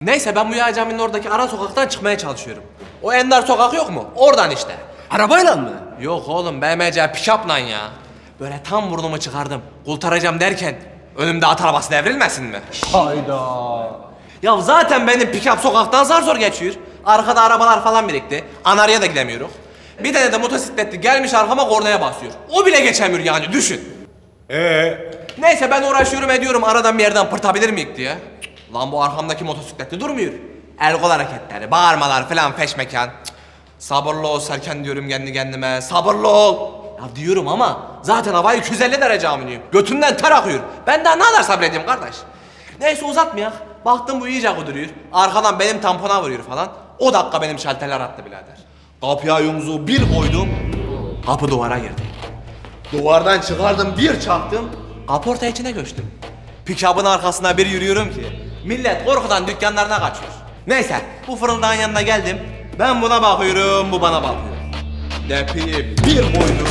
Neyse ben bu Yağ Camii'nin oradaki ara sokaktan çıkmaya çalışıyorum. O en dar sokak yok mu? Oradan işte. Arabayla mı? Yok oğlum BMC pick-up'la ya. Böyle tam burnumu çıkardım. Kurtaracağım derken önümde at arabası devrilmesin mi? Hayda. Ya zaten benim pick-up sokaktan zar zor geçiyor. Arkada arabalar falan birikti. Anarya da gidemiyoruz. Bir tane de motosikletli gelmiş arkama kornaya basıyor. O bile geçemiyor yani düşün. Neyse ben uğraşıyorum ediyorum aradan bir yerden pırtabilir miyik diye. Lan bu arkamdaki motosikletli durmuyor. El kol hareketleri, bağırmalar falan feşmekan. Sabırlı ol Serkan diyorum kendi kendime. Sabırlı ol. Ya diyorum ama zaten hava 250 derece aminiyim. Götümden ter akıyor. Ben daha ne kadar sabredeyim kardeş. Neyse uzatmayak. Baktım bu iyice kuduruyor. Arkadan benim tampona vuruyor falan. O dakika benim şalterler attı birader. Kapıya yumruğu bir koydum. Kapı duvara girdi. Duvardan çıkardım bir çaktım. Kaporta içine göçtüm. Pikabın arkasına bir yürüyorum ki millet korkudan dükkanlarına kaçıyor. Neyse bu fırıldağın yanına geldim. Ben buna bakıyorum, bu bana bakıyor. Depiyi bir koydum.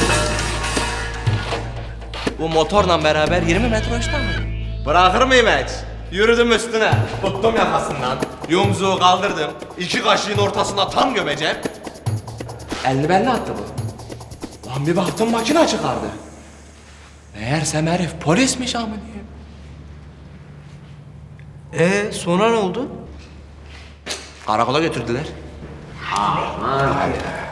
Bu motorla beraber 20 metre uçtu mı? Bırakır mıyım hiç? Yürüdüm üstüne, tuttum yakasından. Yumruğu kaldırdım. İki kaşığın ortasına tam gömeceğim. Elini belli attı bu. Lan bir baktım makine çıkardı. Meğersem herif polismiş amınıyım. Sonra ne oldu? Karakola götürdüler. Hadi.